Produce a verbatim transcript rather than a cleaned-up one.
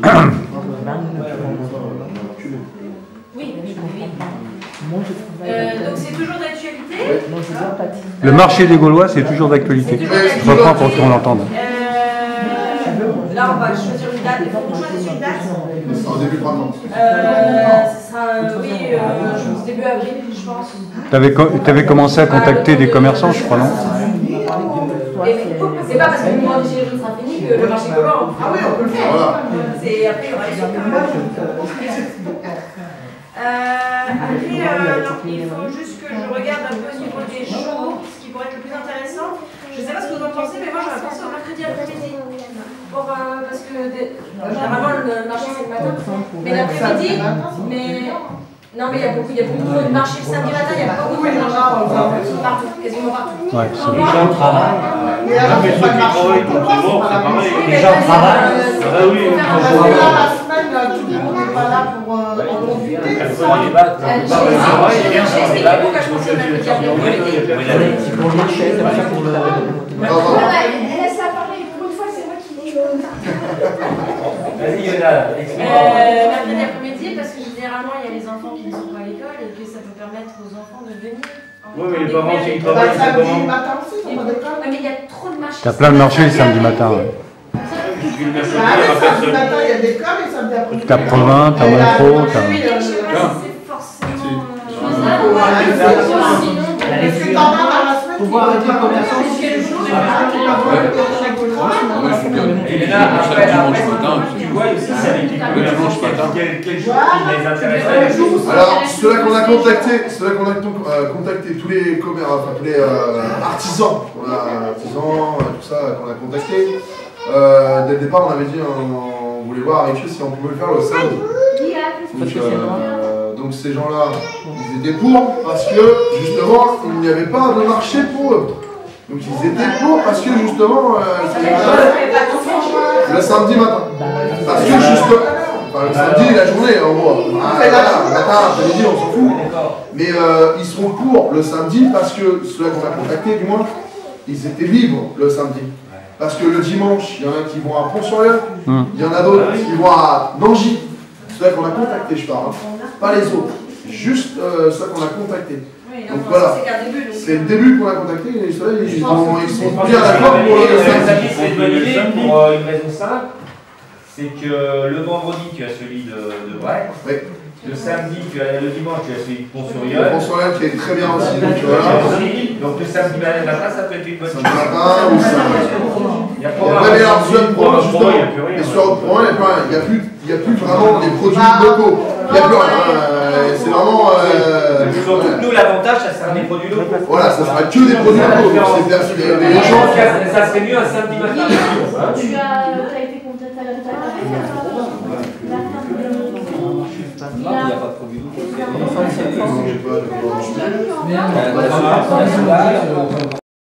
Oui, oui. Euh, donc c'est toujours d'actualité. Le marché des Gaulois, c'est toujours d'actualité. Je reprends pour qu'on l'entende. Euh, là, on va choisir une date. Il faut qu'on choisisse une date. En début printemps. Euh, ce sera, oui, euh, début avril, je pense. Tu avais, avais commencé à contacter des commerçants, je crois, non? C'est pas parce que le mois de juillet sera fini que le marché gaulois. Ah oui, on peut le faire. Voilà. C'est après, il y aura les autres. Euh, après, euh, non, il faut juste que je regarde un peu au niveau des jours, ce qui pourrait être le plus intéressant. Je ne sais pas ce que vous en pensez, mais moi j'aurais pensé au mercredi après-midi. Pour, euh, parce que des, généralement le marché c'est le matin, mais l'après-midi, mais. Non, mais il y a beaucoup, il y a beaucoup de marchés le samedi matin, il y a pas beaucoup de marchés partout, quasiment partout. Ouais, les gens travaillent. Mais alors, ceux qui travaillent pour le mort, c'est pareil. Les gens travaillent. Ah oui, on la semaine, tout le monde n'est pas là pour en profiter. Je t'explique pourquoi je pense que mercredi après-midi. C'est pour le marché, c'est pas pour le... Laisse la parler, pour une fois c'est moi qui l'ai. Vas-y, Yona, explique. Mercredi après-midi, parce que généralement il y a les enfants qui ne sont pas à l'école et que ça peut permettre aux enfants de venir. Oui, mais les parents qui travaillent, c'est Oui, comment? mais il y a trop de marchés. T'as plein de marchés le samedi matin. Ouais. Je le mercredi, Ah, il y mais aura samedi personne. matin, il y a des coms et samedi après-midi. T'as Provins, t'as Montreux, Je t'as... sais pas si c'est forcément. Parce que t'en as dans la semaine, Pour voir avec les commerçants. Et là, après, après, tu vois aussi, c'est avec les commerçants, quel quel jour qui les intéresse. Alors, ceux-là qu'on a contactés, ceux-là qu'on a euh, contactés, tous les commerces, enfin tous les euh, artisans, on a artisans, euh, tout ça qu'on a contactés. Euh, dès le départ, on avait dit, on, on voulait voir avec eux si on pouvait le faire le samedi. Donc, euh, donc ces gens-là, ils étaient pour parce que justement, il n'y avait pas de marché pour eux. Donc ils étaient pour parce que justement, euh, le samedi matin. Parce que justement, enfin, le samedi, la journée en gros. Ah, voilà, le matin, après-midi, on s'en fout. Mais euh, ils seront pour le samedi parce que ceux-là qu'on a contactés, du moins, ils étaient libres le samedi. Parce que le dimanche, il y en a qui vont à Pont-sur-Yon, il y en a d'autres qui vont à Nangy. Ceux-là qu'on a contactés, je parle, hein. Pas les autres. Juste euh, ceux qu'on a contactés. Donc voilà, c'est le début qu'on a contacté et ceux-là, ils, ils sont bien d'accord pour le samedi. C'est une bonne idée pour euh, une raison simple, c'est que le vendredi tu as celui de, de Brest, Oui. le samedi, tu as, le dimanche tu as celui de Pont-sur-Yon. Pont-sur-Yon qui est très bien aussi. Donc, voilà. Donc le samedi matin, ça peut être une bonne Samedi matin ou samedi. Il y a Ouais, mais alors, sur le point, justement, et sur le point, il n'y a, a, a plus vraiment les produits locaux. Il n'y a plus rien. Euh, c'est vraiment. Euh, Surtout que nous, l'avantage, ça sera des produits locaux. Voilà, ça sera que des produits locaux. C'est les, les gens. Ça serait mieux un samedi matin. Tu as été contacté à la Il n'y a pas de produit locaux. Je sais pas, je sais pas.